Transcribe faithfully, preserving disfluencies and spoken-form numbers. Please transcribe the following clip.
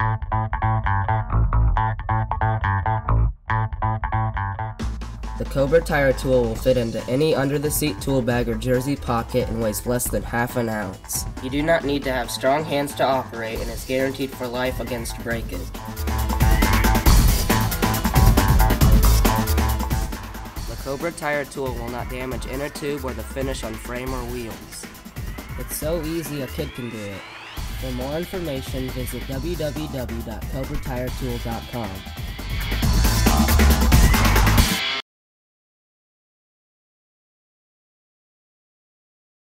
The Cobra Tire Tool will fit into any under-the-seat tool bag or jersey pocket and weighs less than half an ounce. You do not need to have strong hands to operate and is guaranteed for life against breakage. The Cobra Tire Tool will not damage inner tube or the finish on frame or wheels. It's so easy a kid can do it. For more information, visit w w w dot cobra tire tool dot com.